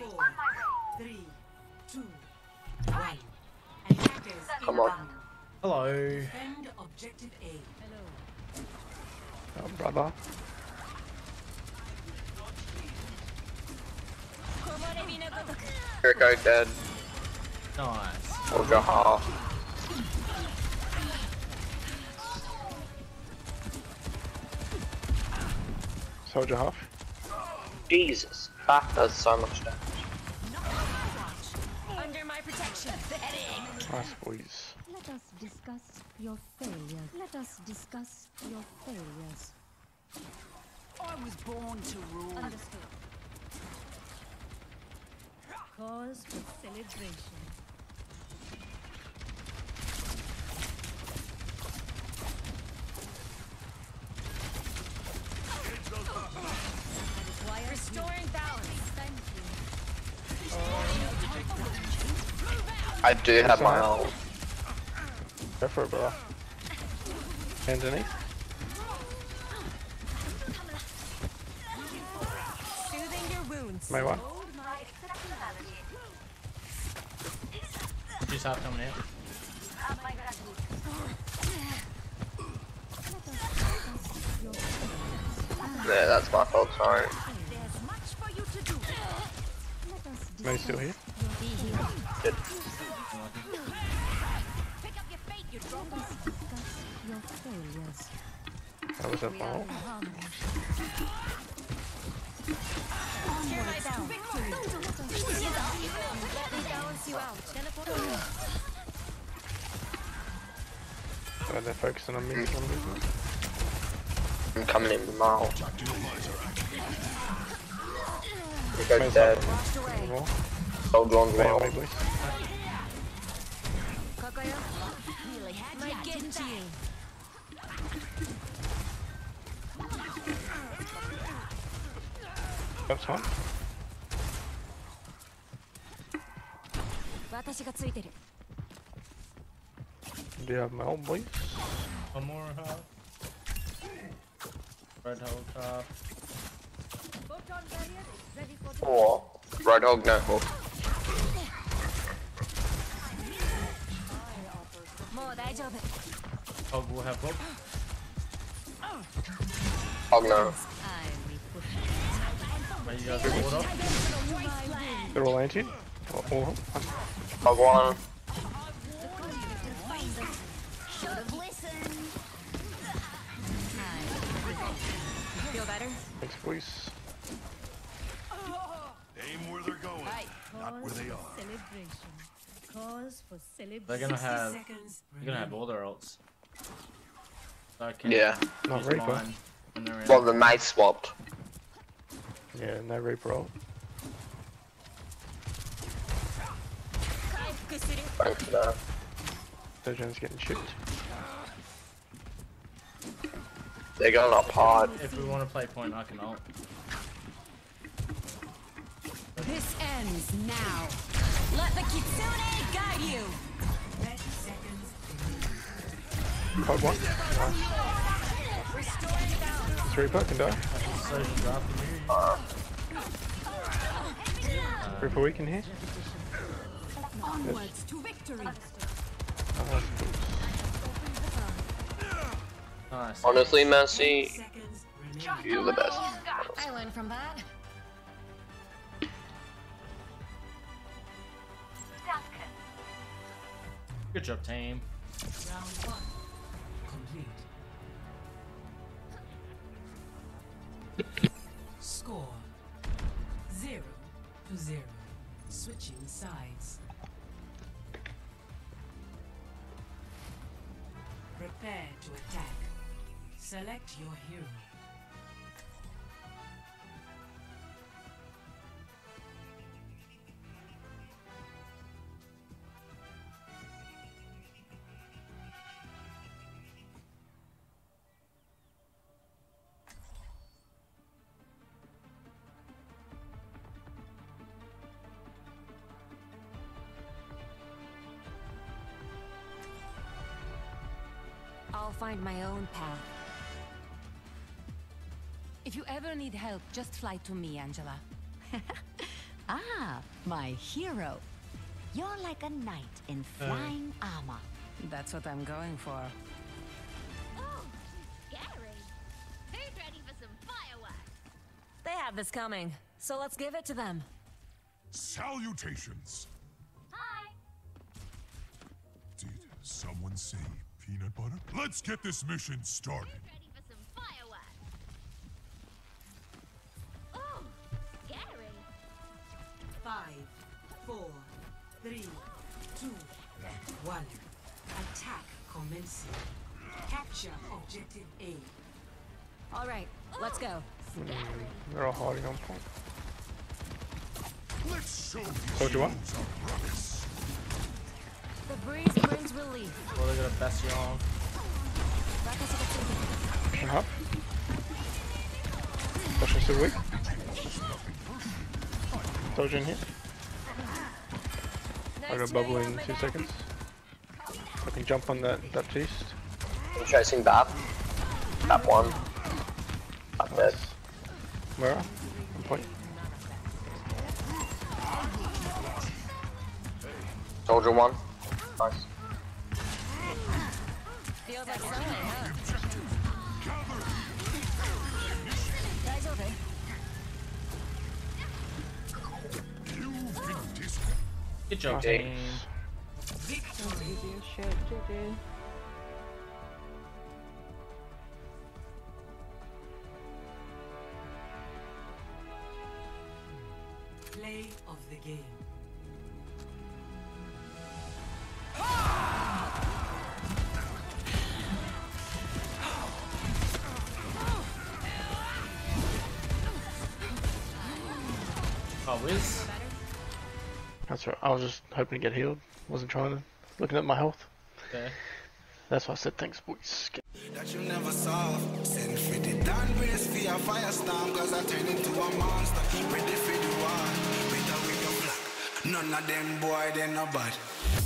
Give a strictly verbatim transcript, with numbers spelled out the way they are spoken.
Four, three, two, one. Attackers Come on. inbound. Hello. Defend objective A. Oh, brother. Here go dead. Nice. Or go half. Soldier half. Jesus. That does so much damage. Under my protection. Nice boys. Let us discuss your failures. Let us discuss your failures. I was born to rule. Understood. Cause for celebration. Restoring balance. Thank you. I do have my ult. Go for it, bro. Hands underneath. Soothing your wounds. May one. Just half coming out. Yeah, that's my fault, sorry. There's much for you to do. Let us May still here. Good. Pick up your fate, you drop. discuss your failures. That was a ball. Tear my down. Victory. Let me balance you out. Teleport. So they're focusing on me. On me. I'm coming in with my ult. Here go May's dead. up. One more. Soldier on May on me, one. boys. Kaguya. Really had to get to you. That's one. 私がついてる。 Do you have my ult, boys? One more half. Red hole top. Or Roadhog, no hook. もう大丈夫。 Hog will have hook. Hog no. Are you guys caught up? They're all anti. Or, or one. Hog one. Should've listened. Feel better? Thanks, boys. Aim where they're going, not where they are. Celebration. Cause for celebration. They're gonna have. Seconds. They're gonna have all their ults. So I can Yeah. Not use Reaper. mine when they're in. Well, the mate swapped. Yeah, no Reaper ult. Thanks for that. Sojourn's getting chipped. They're going up hard. If we want to play point, I can ult. This ends now. Let the Kitsune guide you. thirty seconds. Hog one. Nice. Restoring balance. Reaper can die. Soldier's after me. Uh, Reaper weak in here. Onwards to victory. Oh, Nice. honestly, Mercy, Seconds remaining. you're the best. I learned from that. Good job, team. Round one. Complete. Score. Zero to zero. Switching sides. Prepare to attack. Select your hero. I'll find my own path. If you ever need help, just fly to me, Angela. Ah, my hero. You're like a knight in flying armor. That's what I'm going for. Oh, scary. Who's ready for some fireworks? They have this coming, so let's give it to them. Salutations. Hi. Did someone say peanut butter? Let's get this mission started. Who's ready for some fireworks? Oh, scary. Five, four, three, two, one. Attack commencing. Capture objective A. All right, let's go. They're all hiding on point. Let's show Soldier one. these our ruckus. The breeze brings relief. Well, they're gonna best you on. And up. Pushing still weak. Soldier in here. I got a bubble in two seconds. I can jump on that that beast. I'm chasing Bat. Bat one. Bat dead. Where? On point. Soldier one. Nice. Feels like something, huh? Guys, okay. You've been dis- Good job, Okay. team. Easy as shit, G G. Play of the game. Oh, Wiz. That's right. I was just hoping to get healed. Wasn't trying to. Looking at my health. Okay. That's why I said thanks, boys. That you never solve. Send for the down race for your firestorm, cause I turn into a monster. Ready for the war, better with your black. None of them boy, they no bad.